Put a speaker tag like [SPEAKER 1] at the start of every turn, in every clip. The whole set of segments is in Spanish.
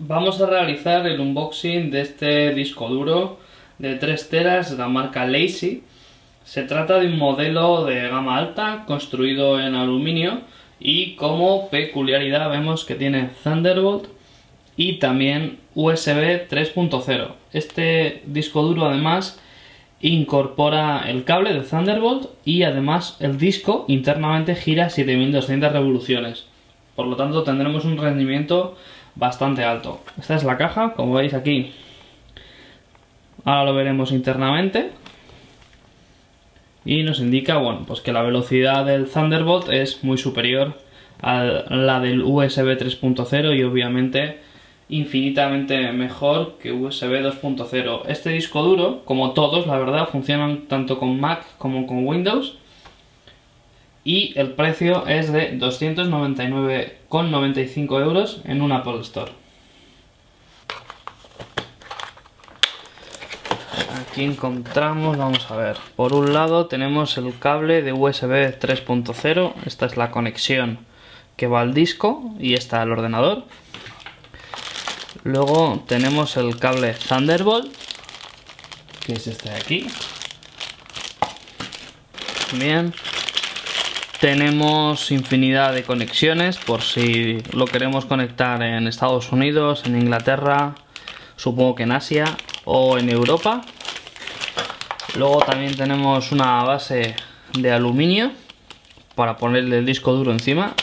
[SPEAKER 1] Vamos a realizar el unboxing de este disco duro de 3 teras de la marca LaCie. Se trata de un modelo de gama alta construido en aluminio y como peculiaridad vemos que tiene Thunderbolt y también USB 3.0. Este disco duro además incorpora el cable de Thunderbolt y además el disco internamente gira 7200 revoluciones. Por lo tanto tendremos un rendimiento bastante alto. Esta es la caja, como veis aquí. Ahora lo veremos internamente. Y nos indica, bueno, pues que la velocidad del Thunderbolt es muy superior a la del USB 3.0 y obviamente infinitamente mejor que USB 2.0. Este disco duro, como todos, la verdad, funcionan tanto con Mac como con Windows. Y el precio es de 299,95 euros en un Apple Store. Aquí encontramos, vamos a ver, por un lado tenemos el cable de USB 3.0, esta es la conexión que va al disco y está el ordenador. Luego tenemos el cable Thunderbolt, que es este de aquí. Bien. Tenemos infinidad de conexiones por si lo queremos conectar en Estados Unidos, en Inglaterra, supongo que en Asia o en Europa. Luego también tenemos una base de aluminio para ponerle el disco duro encima.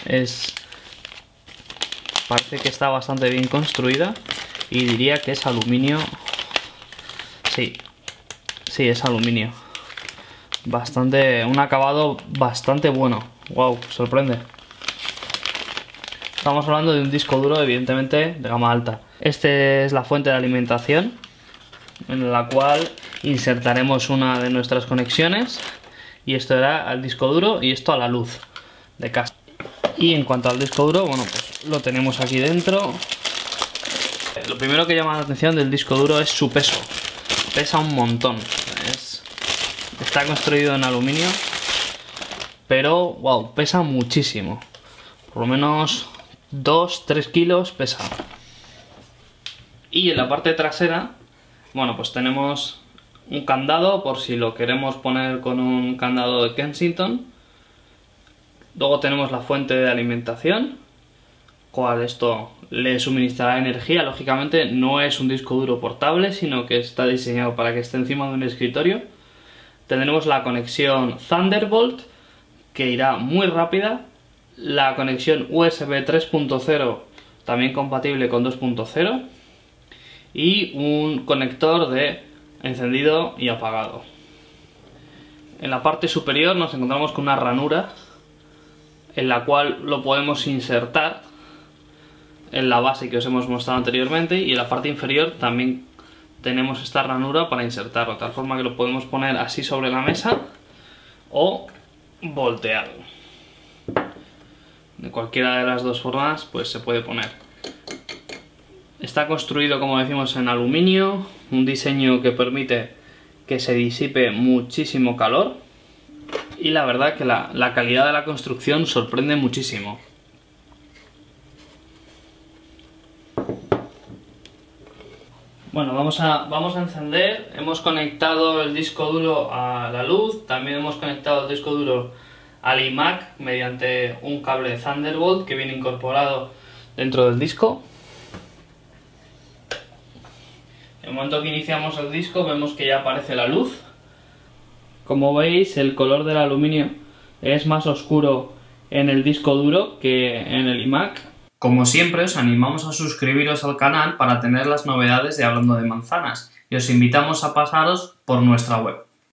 [SPEAKER 1] Parece que está bastante bien construida y diría que es aluminio. Sí, es aluminio. Un acabado bastante bueno. Wow, sorprende. Estamos hablando de un disco duro evidentemente de gama alta. Esta es la fuente de alimentación en la cual insertaremos una de nuestras conexiones y esto era al disco duro y esto a la luz de casa. Y en cuanto al disco duro, bueno, pues lo tenemos aquí dentro. Lo primero que llama la atención del disco duro es su peso. Pesa un montón. Está construido en aluminio, pero wow, pesa muchísimo. Por lo menos 2-3 kilos pesa. Y en la parte trasera, bueno, pues tenemos un candado por si lo queremos poner con un candado de Kensington. Luego tenemos la fuente de alimentación, cual esto le suministrará energía. Lógicamente no es un disco duro portable, sino que está diseñado para que esté encima de un escritorio. Tendremos la conexión Thunderbolt, que irá muy rápida. La conexión USB 3.0, también compatible con 2.0. Y un conector de encendido y apagado. En la parte superior nos encontramos con una ranura, en la cual lo podemos insertar en la base que os hemos mostrado anteriormente. Y en la parte inferior también tenemos esta ranura para insertarlo, de tal forma que lo podemos poner así sobre la mesa o volteado. De cualquiera de las dos formas pues se puede poner. Está construido, como decimos, en aluminio, un diseño que permite que se disipe muchísimo calor y la verdad que la calidad de la construcción sorprende muchísimo. Bueno, vamos a encender. Hemos conectado el disco duro a la luz, también hemos conectado el disco duro al iMac mediante un cable Thunderbolt que viene incorporado dentro del disco. En el momento que iniciamos el disco vemos que ya aparece la luz. Como veis, el color del aluminio es más oscuro en el disco duro que en el iMac. Como siempre, os animamos a suscribiros al canal para tener las novedades de Hablando de Manzanas y os invitamos a pasaros por nuestra web.